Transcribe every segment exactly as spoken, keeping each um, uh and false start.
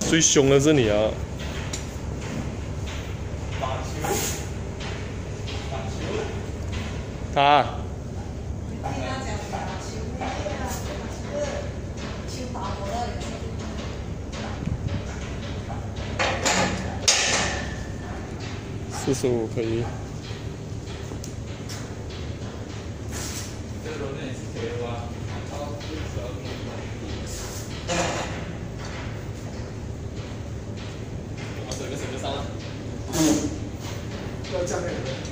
最凶的是你啊！ 打球，打球， 他。四十五可以。 这个轮也是可以的吧？好，六十二公分。我整个整个上了。 要加点。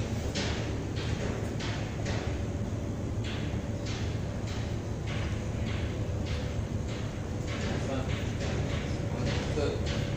这。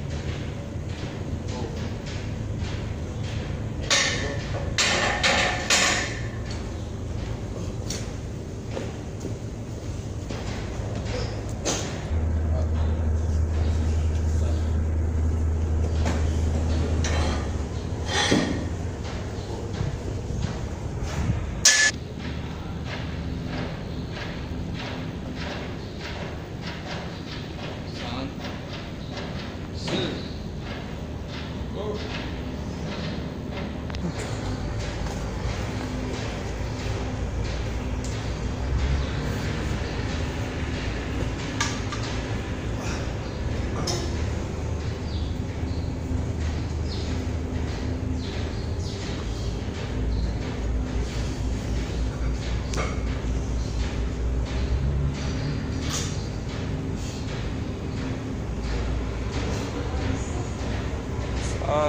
三、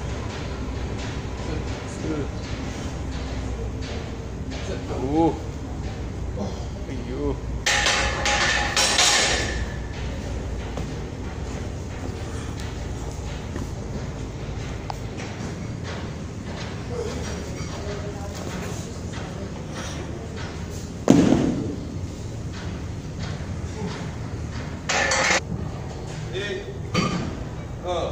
四、五，哎呦！ 一、二。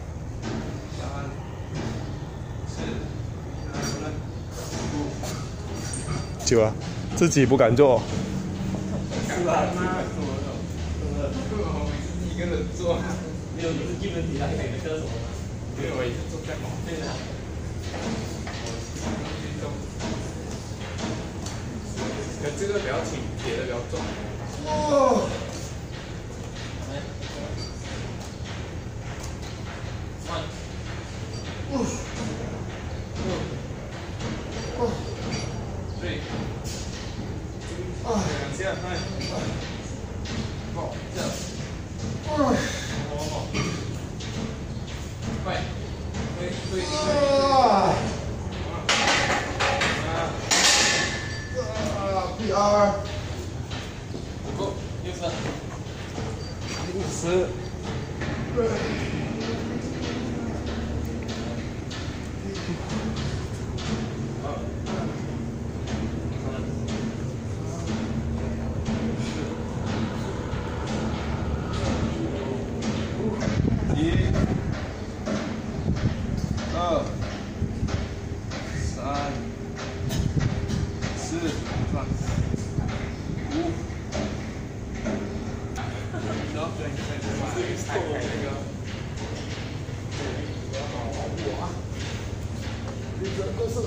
九啊，自己不敢做。 是吧？妈，做的，我每次自己一个人做，没有，你是基本体能给的车手吗？对，我也是做在广电的。运动，可这个比较轻，铁的比较重。哦。来。one。哦。哦。哦。 对，啊，两下，来，好，这样，啊，好，快，对对对，啊，啊，啊 ，P R， 不够，六十，五十，一、二、三、四、五。然后对，对，对，踩开那个。我啊，你这都是。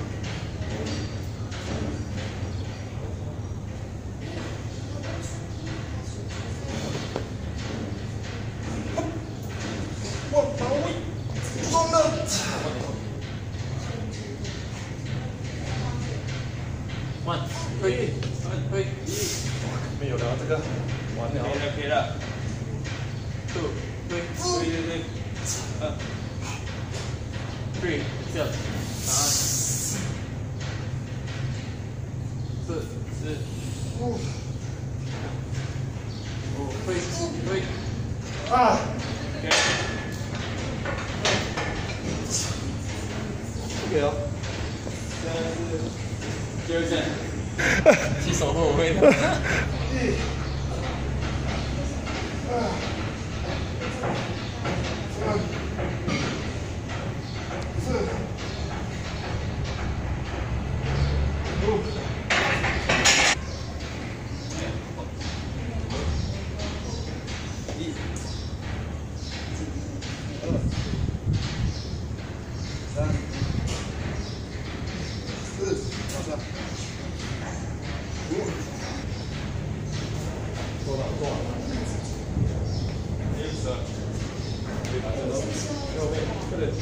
我到位，中了。one， 推，推，一，没有了这个，完了。可以了，可以了。two， 推，推，推，推，二 ，three， 这样，三，四，四，五，五，推，推，啊 ，OK。 OK 哦，现在是第二站，起手后我会的。一，二，三，四，五，一， 快点。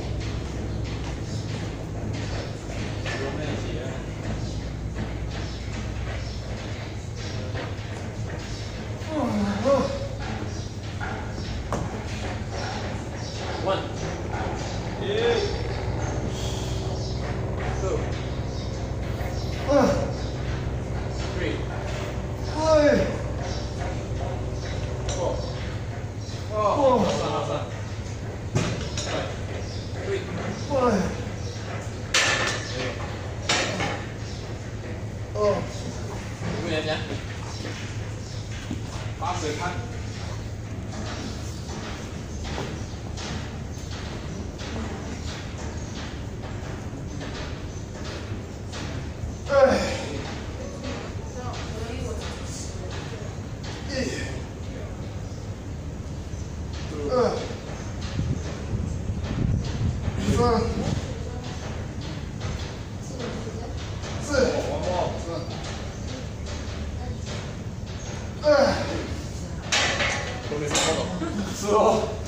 不用那样挤啊。One. Yeah. Two. Three. Four. Oh. Last one, last one. Five. Three. Oh. 不人家。把水看。 是哦。